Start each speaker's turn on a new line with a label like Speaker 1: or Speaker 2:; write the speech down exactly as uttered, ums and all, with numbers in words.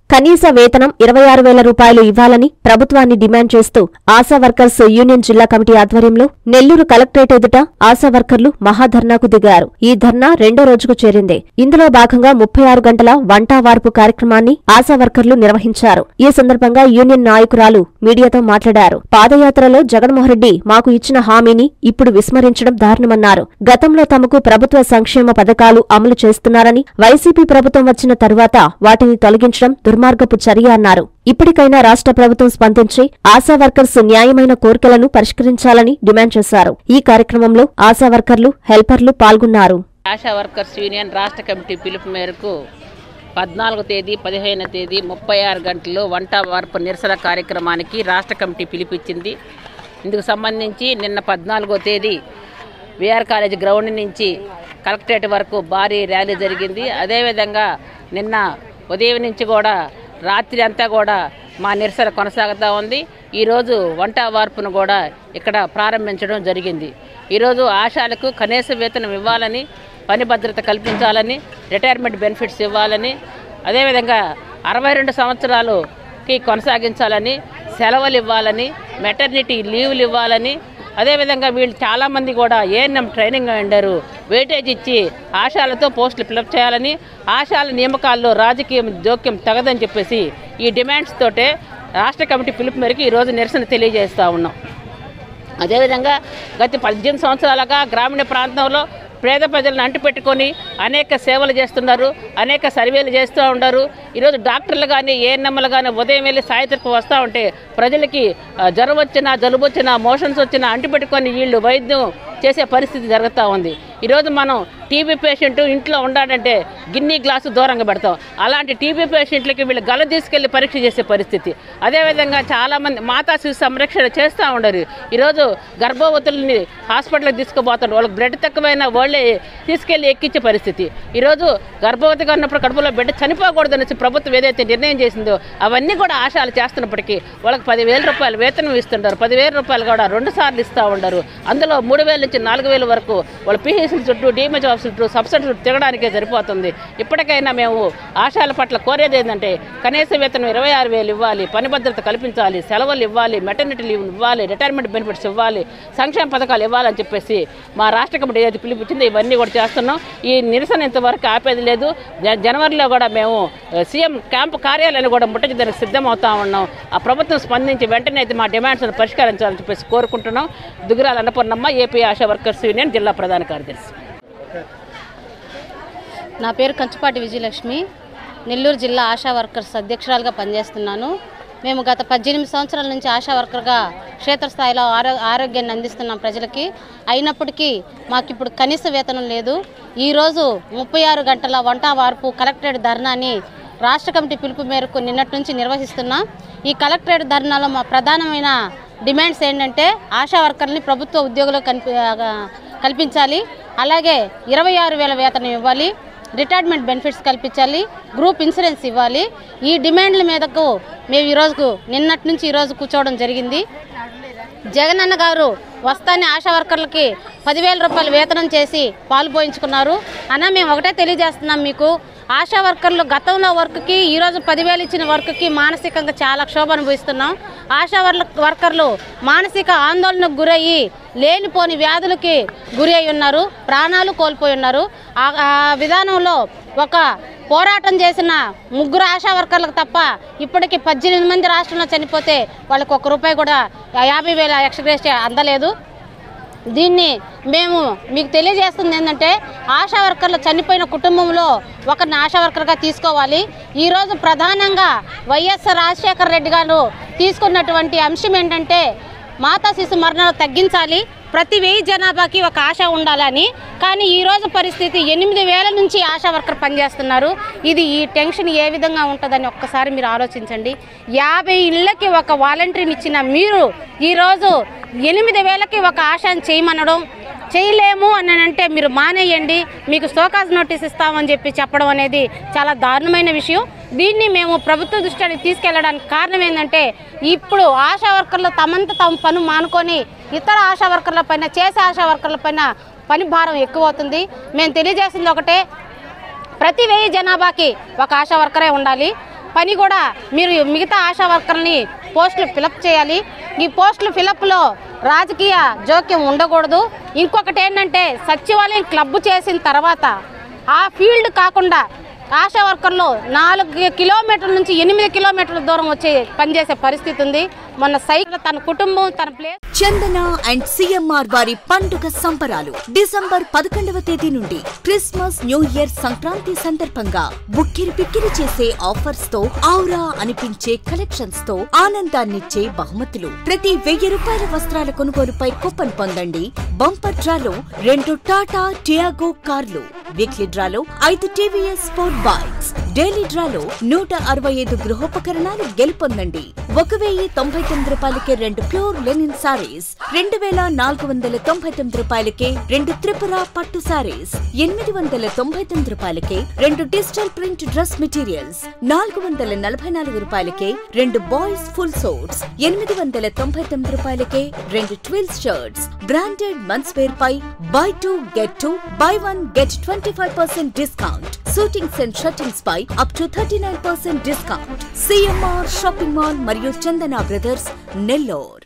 Speaker 1: కనీస వేతనం ఇరవై ఆరు వేల రూపాయలు ఇవ్వాలని ప్రభుత్వాన్ని డిమాండ్ చేస్తూ ఆశా వర్కర్స్ యూనియన్ జిల్లా కమిటీ ఆధ్వర్యంలో నెల్లూరు కలెక్టరేట్ ఎదుట ఆశా వర్కర్లు మహాధర్నాకు దిగారు. ఈ ధర్నా రెండో రోజుకు చేరింది. ఇందులో భాగంగా ముప్పై ఆరు గంటల వంటా వార్పు కార్యక్రమాన్ని ఆశా వర్కర్లు నిర్వహించారు. ఈ సందర్భంగా యూనియన్ నాయకురాలు మీడియాతో మాట్లాడారు. పాదయాత్రలో జగన్మోహన్ రెడ్డి మాకు ఇచ్చిన హామీని ఇప్పుడు విస్మరించడం దారుణమన్నారు. గతంలో తమకు ప్రభుత్వ సంక్షేమ పథకాలు అమలు చేస్తున్నారని, వైసీపీ ప్రభుత్వం వచ్చిన తరువాత వాటిని తొలగించడం దుర్మార్గపు చర్య అన్నారు. ఇప్పటికైనా రాష్ట్ర ప్రభుత్వం స్పందించి ఆశా వర్కర్స్ న్యాయమైన కోరికలను పరిష్కరించాలని డిమాండ్ చేశారు. ఈ కార్యక్రమంలో ఆశా వర్కర్లు, హెల్పర్లు పాల్గొన్నారు.
Speaker 2: ఆశా వర్కర్స్ యూనియన్ రాష్ట్ర కమిటీ పిలుపు మేరకు పద్నాలుగో తేదీ, పదిహేనో తేదీ ముప్పై ఆరు గంటలు వంట వార్పు నిరసన కార్యక్రమానికి రాష్ట్ర కమిటీ పిలిపించింది. ఇందుకు సంబంధించి నిన్న పద్నాలుగో తేదీ విఆర్ కాలేజ్ గ్రౌండ్ నుంచి కలెక్టరేట్ వరకు భారీ ర్యాలీ జరిగింది. అదేవిధంగా నిన్న ఉదయం నుంచి కూడా రాత్రి అంతా కూడా మా నిరసన కొనసాగుతూ ఉంది. ఈరోజు వంట వార్పును కూడా ఇక్కడ ప్రారంభించడం జరిగింది. ఈరోజు ఆశాలకు కనీస వేతనం ఇవ్వాలని, పని భద్రత కల్పించాలని, రిటైర్మెంట్ బెనిఫిట్స్ ఇవ్వాలని, అదేవిధంగా అరవై రెండు సంవత్సరాలుకి కొనసాగించాలని, సెలవులు ఇవ్వాలని, మెటర్నిటీ లీవ్లు ఇవ్వాలని, అదేవిధంగా వీళ్ళు చాలామంది కూడా ఏఎన్ఎం ట్రైనింగ్ అయ్యారు. వెయిటేజ్ ఇచ్చి ఆశాలతో పోస్టులు ఫిలప్ చేయాలని, ఆశాల నియామకాల్లో రాజకీయం జోక్యం తగదని చెప్పేసి ఈ డిమాండ్స్ తోటే రాష్ట్ర కమిటీ పిలుపు మేరకు ఈరోజు నిరసన తెలియజేస్తూ ఉన్నాం. అదేవిధంగా గత పద్దెనిమిది సంవత్సరాలుగా గ్రామీణ ప్రాంతంలో పేద ప్రజలను అంటిపెట్టుకొని అనేక సేవలు చేస్తున్నారు, అనేక సర్వేలు చేస్తూ ఉంటారు. ఈరోజు డాక్టర్లు కానీ, ఏఎన్ఎంలు కానీ ఉదయం వెళ్ళి సాయంత్రం వస్తూ ఉంటే ప్రజలకి జ్వరం వచ్చినా, జలుబు వచ్చినా, మోషన్స్ వచ్చినా అంటిపెట్టుకొని వీళ్ళు వైద్యం చేసే పరిస్థితి జరుగుతూ ఉంది. ఈరోజు మనం టీబీ పేషెంట్ ఇంట్లో ఉండాలంటే గిన్నీ గ్లాసు దూరంగా పెడతాం. అలాంటి టీబీ పేషెంట్లకి వీళ్ళు గల తీసుకెళ్లి పరీక్ష చేసే పరిస్థితి. అదేవిధంగా చాలామంది మాతా శిశు సంరక్షణ చేస్తూ ఉండరు. ఈరోజు గర్భవతుల్ని హాస్పిటల్కి తీసుకుపోతారు. వాళ్ళకి బ్లడ్ తక్కువైనా వాళ్ళే తీసుకెళ్లి ఎక్కించే పరిస్థితి. ఈరోజు గర్భవతిగా ఉన్నప్పుడు కడుపులో బిడ్డ చనిపోకూడదనేసి ప్రభుత్వం ఏదైతే నిర్ణయం చేసిందో అవన్నీ కూడా ఆశాలు చేస్తున్నప్పటికీ వాళ్ళకి పదివేల రూపాయలు వేతనం ఇస్తుంటారు. పదివేల రూపాయలు కూడా రెండు సార్లు ఇస్తూ ఉంటారు. అందులో మూడు వేల నుంచి నాలుగు వేల వరకు వాళ్ళ పీహెచ్సీ చుట్టూ, డిఎంహెచ్ ఆఫీస్ చుట్టూ, సబ్సిడీ చుట్టూ తిరగడానికే సరిపోతుంది. ఇప్పటికైనా మేము ఆశాల పట్ల కోరేది ఏంటంటే కనీస వేతనం ఇరవై ఆరు వేలు ఇవ్వాలి, పని భద్రత కల్పించాలి, సెలవులు ఇవ్వాలి, మెటర్నిటీ లీవ్ ఇవ్వాలి, రిటైర్మెంట్ బెనిఫిట్స్ ఇవ్వాలి, సంక్షేమ పథకాలు ఇవ్వాలని చెప్పేసి మా రాష్ట్ర కమిటీ ఏదైతే పిలిపించిందో ఇవన్నీ కూడా చేస్తున్నాం. ఈ నిరసన ఇంతవరకు ఆపేది లేదు. జనవరిలో కూడా మేము సీఎం క్యాంపు కార్యాలయాన్ని కూడా ముట్టడానికి సిద్ధమవుతా ఉన్నాం. ఆ ప్రభుత్వం స్పందించి వెంటనే అయితే మా డిమాండ్స్ను పరిష్కరించాలని చెప్పేసి కోరుకుంటున్నాం. Duggirala Annapurnamma, AP ASHA workers union జిల్లా ప్రధాన కార్యదర్శి.
Speaker 3: నా పేరు కంచుపాటి విజయలక్ష్మి. నెల్లూరు జిల్లా ఆశా వర్కర్స్ అధ్యక్షురాలుగా పనిచేస్తున్నాను. మేము గత పద్దెనిమిది సంవత్సరాల నుంచి ఆశా వర్కర్గా క్షేత్రస్థాయిలో ఆరో ఆరోగ్యాన్ని అందిస్తున్నాం ప్రజలకి. అయినప్పటికీ మాకు ఇప్పుడు కనీస వేతనం లేదు. ఈరోజు ముప్పై ఆరు గంటల వంట వార్పు కలెక్టరేట్ ధర్నాని రాష్ట్ర కమిటీ పిలుపు మేరకు నిన్నటి నుంచి నిర్వహిస్తున్నాం. ఈ కలెక్టరేట్ ధర్నాలో మా ప్రధానమైన డిమాండ్స్ ఏంటంటే ఆశా వర్కర్ని ప్రభుత్వ ఉద్యోగులు కల్పి కల్పించాలి అలాగే ఇరవై ఆరు వేల వేతనం ఇవ్వాలి, రిటైర్మెంట్ బెనిఫిట్స్ కల్పించాలి, గ్రూప్ ఇన్సూరెన్స్ ఇవ్వాలి. ఈ డిమాండ్ల మీదకు మేము ఈరోజు నిన్నటి నుంచి ఈరోజు కూర్చోవడం జరిగింది. జగనన్న గారు వస్తానే ఆశా వర్కర్లకి పదివేల రూపాయలు వేతనం చేసి పాలు పోయించుకున్నారు. అన్న మేము ఒకటే తెలియజేస్తున్నాం మీకు, ఆశా వర్కర్లు గతంలో వర్క్కి ఈరోజు పదివేలు ఇచ్చిన వర్క్కి మానసికంగా చాలా క్షోభ అనుభవిస్తున్నాం. ఆశా వర్కర్లు మానసిక ఆందోళనకు గురయ్యి లేనిపోని వ్యాధులకి గురి అయి ఉన్నారు, ప్రాణాలు కోల్పోయి ఉన్నారు. ఆ విధానంలో ఒక పోరాటం చేసిన ముగ్గురు ఆశా వర్కర్లకు తప్ప ఇప్పటికీ పద్దెనిమిది మంది రాష్ట్రంలో చనిపోతే వాళ్ళకి ఒక్క రూపాయి కూడా యాభై వేల ఎక్స్గ్రేస్ అందలేదు. దీన్ని మేము మీకు తెలియజేస్తుంది ఏంటంటే ఆశా వర్కర్లు చనిపోయిన కుటుంబంలో ఒకరిని ఆశా వర్కర్గా తీసుకోవాలి. ఈరోజు ప్రధానంగా వైఎస్ రాజశేఖర రెడ్డి గారు తీసుకున్నటువంటి అంశం ఏంటంటే మాతా శిశు మరణాలు తగ్గించాలి, ప్రతి వెయ్యి జనాభాకి ఒక ఆశ ఉండాలని. కానీ ఈరోజు పరిస్థితి ఎనిమిది వేల నుంచి ఆశా వర్కర్ పనిచేస్తున్నారు. ఇది ఈ టెన్షన్ ఏ విధంగా ఉంటుందని ఒక్కసారి మీరు ఆలోచించండి. యాభై ఇళ్ళకి ఒక వాలంటీర్ని ఇచ్చిన మీరు ఈరోజు ఎనిమిది వేలకి ఒక ఆశను చేయమనడం, చేయలేము అని అంటే మీరు మానేయండి, మీకు సోకాజ్ నోటీస్ ఇస్తామని చెప్పి చెప్పడం అనేది చాలా దారుణమైన విషయం. దీన్ని మేము ప్రభుత్వ దృష్టికి తీసుకెళ్లడానికి కారణం ఏంటంటే ఇప్పుడు ఆశా వర్కర్లు తమంత తమ పని మానుకొని ఇతర ఆశా వర్కర్ల పైన చేసే ఆశా వర్కర్ల పైన పని భారం ఎక్కువ అవుతుంది. మేము తెలియజేసింది ఒకటే, ప్రతి వెయ్యి జనాభాకి ఒక ఆశా వర్కరే ఉండాలి. పని కూడా మీరు మిగతా ఆశా వర్కర్ని పోస్టులు ఫిలప్ చేయాలి. ఈ పోస్టులు ఫిలప్లో రాజకీయ జోక్యం ఉండకూడదు. ఇంకొకటి ఏంటంటే సచివాలయం క్లబ్ చేసిన తర్వాత ఆ ఫీల్డ్ కాకుండా ఆశా వర్కర్లు నాలుగు కిలోమీటర్ల నుంచి ఎనిమిది కిలోమీటర్ల దూరం వచ్చి పనిచేసే పరిస్థితి ఉంది. మొన్న సైకిల్ తన కుటుంబం తన ప్లేస్
Speaker 4: చందన అండ్ సిఎంఆర్ వారి పండుగ సంబరాలు డిసెంబర్ పదకొండవ తేదీ నుండి క్రిస్మస్ న్యూ ఇయర్ సంక్రాంతి సందర్భంగా బుక్కిరి పిక్కిరి చేసే ఆఫర్స్ తో ఔరా అనిపించే కలెక్షన్స్ తో ఆనందాన్నిచ్చే బహుమతులు. ప్రతి వెయ్యి రూపాయల వస్త్రాల కొనుగోలుపై కూపన్ పొందండి. బంపర్ డ్రాలో రెండు టాటా టియాగో కార్లు, వీక్లీ డ్రాలో ఐదు టీవీఎస్ స్పోర్ట్ బైక్స్, డైలీ డ్రాలో నూట అరవై ఐదు గృహోపకరణాలు గెలుపొందండి. ఒక వెయ్యి తొంభై తొమ్మిది రూపాయలకే రెండు ప్యూర్ లెనిన్ సారీస్, రెండు వేల నాలుగు వందల తొంభై తొమ్మిది రూపాయలకే రెండు త్రిపుర పట్టు సారీస్, ఎనిమిది వందల తొంభై తొమ్మిది రూపాయలకే రెండు డిజిటల్ ప్రింట్ డ్రెస్ మెటీరియల్స్, నాలుగు వందల నలభై నాలుగు రూపాయలకే రెండు బాయ్స్ ఫుల్ సోట్స్, ఎనిమిది వందల తొంభై తొమ్మిది రూపాయలకే రెండు twills shirts. Branded men's wear పై buy two get two, buy one get twenty five percent discount. Suitings and shirtings పై up to thirty nine percent discount. CMR shopping mall మరియు చందన బ్రదర్స్, నెల్లూరు.